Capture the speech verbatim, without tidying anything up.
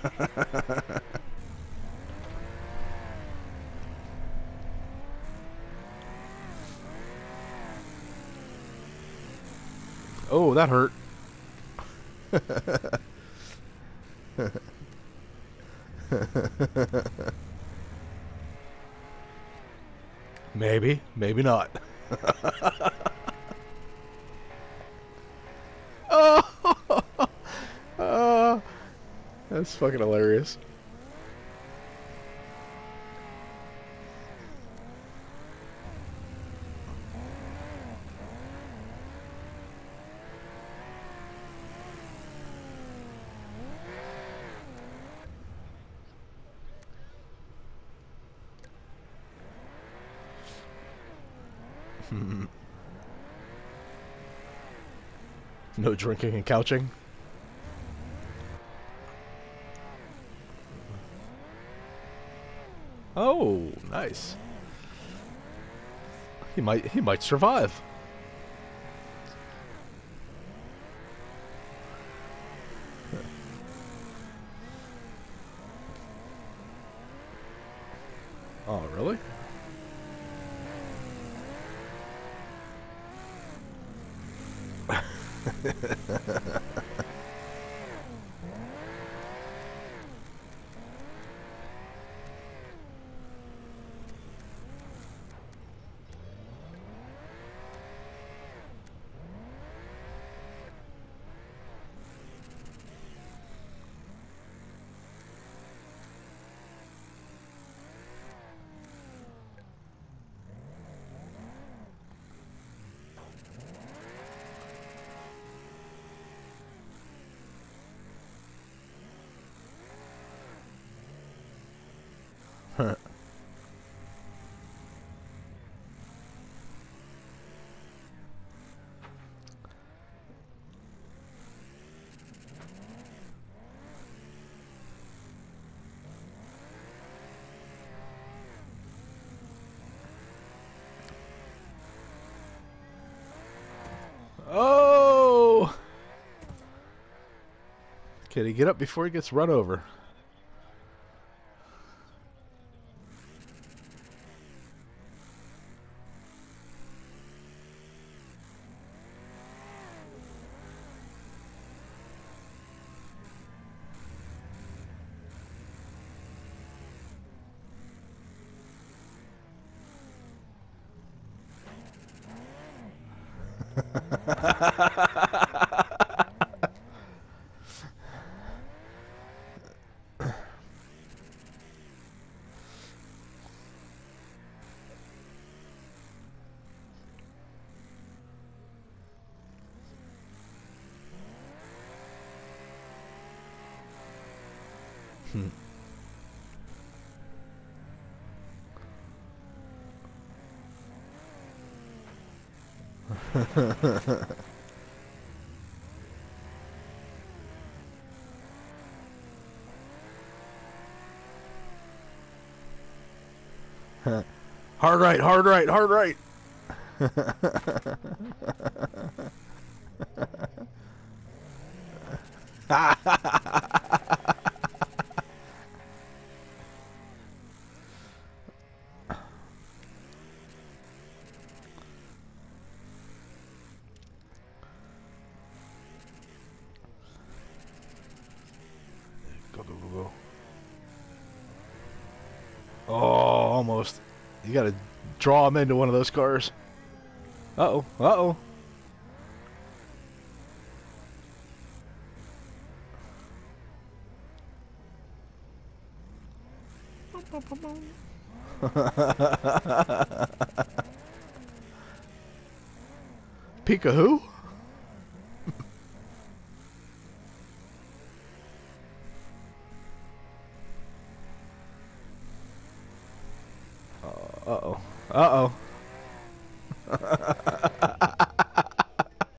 Oh, that hurt. Maybe, maybe not. Oh, uh, that's fucking hilarious. No drinking and couching. Oh, nice. He might he might survive. Oh, really? Oh! Can he get up before he gets run over? Hmm. Hard right, hard right, hard right. Go, go, go, go. Oh, almost. You gotta draw him into one of those cars. Uh-oh, uh-oh. Pika who? Uh-oh. Uh-oh.